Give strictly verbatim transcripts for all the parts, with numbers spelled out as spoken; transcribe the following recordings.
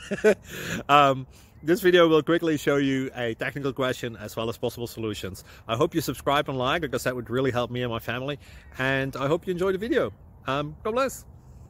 um, this video will quickly show you a technical question as well as possible solutions. I hope you subscribe and like, because that would really help me and my family. And I hope you enjoy the video. Um, God bless.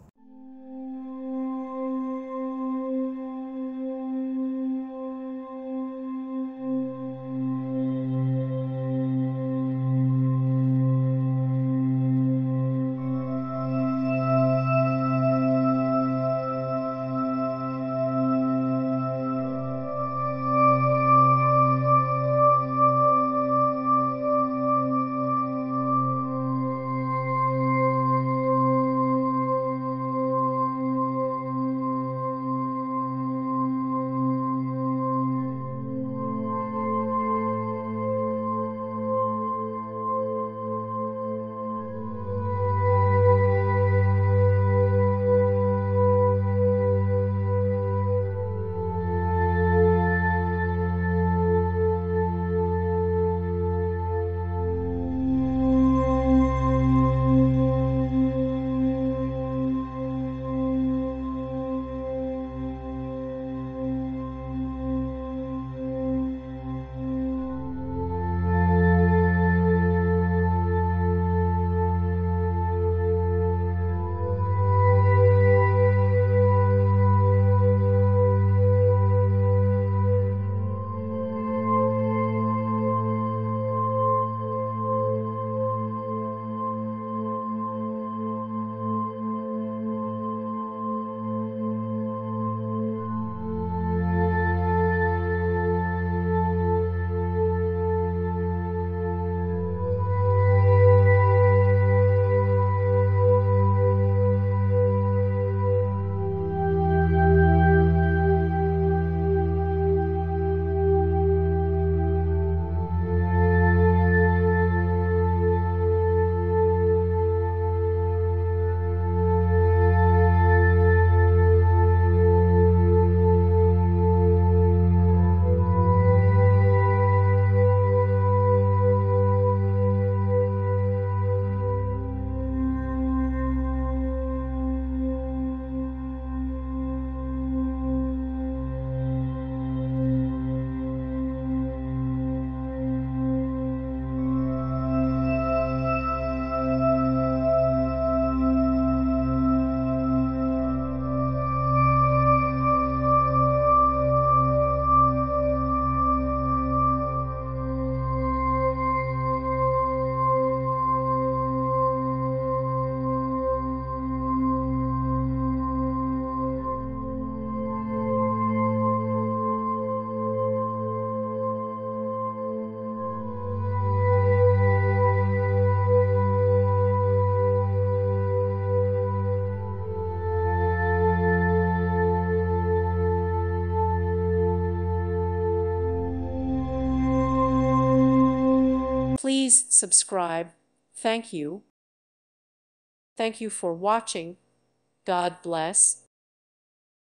Please subscribe. Thank you. Thank you for watching. God bless.